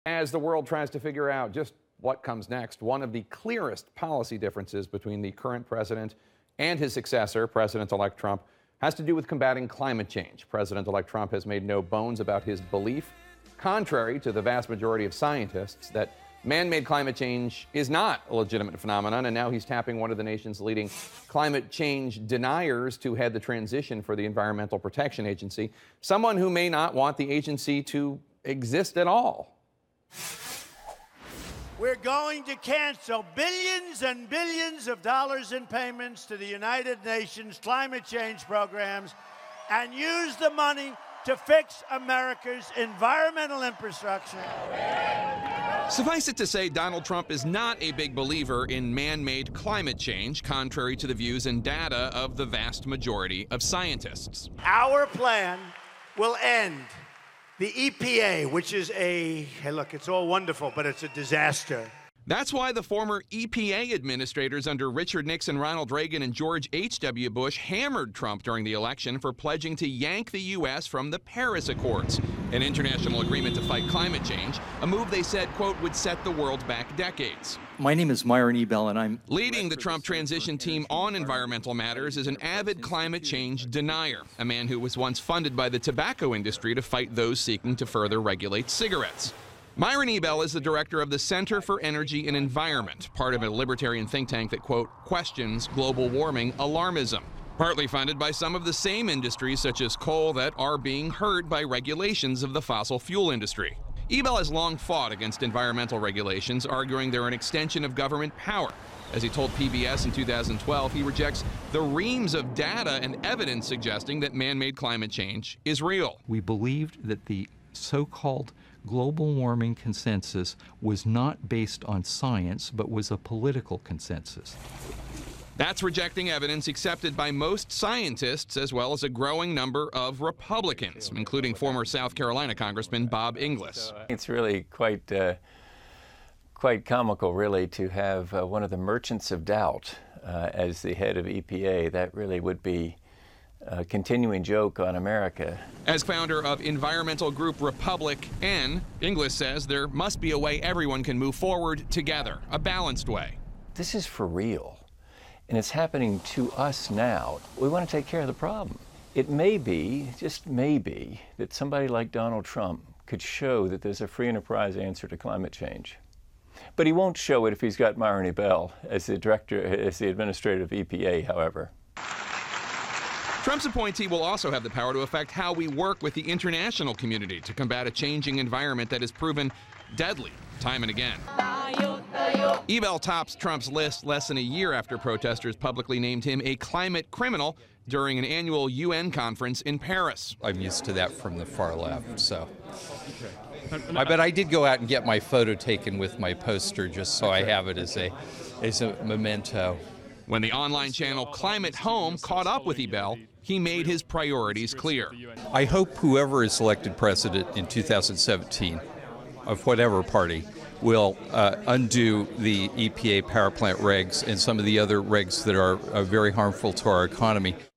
As the world tries to figure out just what comes next, one of the clearest policy differences between the current president and his successor, President-elect Trump, has to do with combating climate change. President-elect Trump has made no bones about his belief, contrary to the vast majority of scientists, that man-made climate change is not a legitimate phenomenon, and now he's tapping one of the nation's leading climate change deniers to head the transition for the Environmental Protection Agency, someone who may not want the agency to exist at all. We're going to cancel billions and billions of dollars in payments to the United Nations climate change programs and use the money to fix America's environmental infrastructure. Suffice it to say, Donald Trump is not a big believer in man-made climate change, contrary to the views and data of the vast majority of scientists. Our plan will end the EPA, which is hey, look, it's all wonderful, but it's a disaster. That's why the former EPA administrators under Richard Nixon, Ronald Reagan, and George H.W. Bush hammered Trump during the election for pledging to yank the U.S. from the Paris Accords, an international agreement to fight climate change, a move they said, quote, would set the world back decades. My name is Myron Ebell, and I'm leading the Trump transition team on environmental matters is an avid climate change denier, a man who was once funded by the tobacco industry to fight those seeking to further regulate cigarettes. Myron Ebell is the director of the Center for Energy and Environment, part of a libertarian think tank that, quote, questions global warming alarmism, partly funded by some of the same industries such as coal that are being hurt by regulations of the fossil fuel industry. Ebell has long fought against environmental regulations, arguing they're an extension of government power. As he told PBS in 2012, he rejects the reams of data and evidence suggesting that man-made climate change is real. We believed that the so-called global warming consensus was not based on science, but was a political consensus. That's rejecting evidence accepted by most scientists, as well as a growing number of Republicans, including former South Carolina Congressman Bob Inglis. It's really quite comical, really, to have one of the merchants of doubt as the head of EPA. That really would be a continuing joke on America. As founder of environmental group Republic N, Inglis says there must be a way everyone can move forward together, a balanced way. This is for real, and it's happening to us now. We want to take care of the problem. It may be, just maybe, that somebody like Donald Trump could show that there's a free enterprise answer to climate change. But he won't show it if he's got Myron Ebell as the administrator of EPA, however. Trump's appointee will also have the power to affect how we work with the international community to combat a changing environment that has proven deadly time and again. Ebell tops Trump's list less than a year after protesters publicly named him a climate criminal during an annual UN conference in Paris. I'm used to that from the far left, so. But I did go out and get my photo taken with my poster just so I have it as a memento. When the online channel Climate Home caught up with Ebell, he made his priorities clear. I hope whoever is elected president in 2017, of whatever party, will undo the EPA power plant regs and some of the other regs that are very harmful to our economy.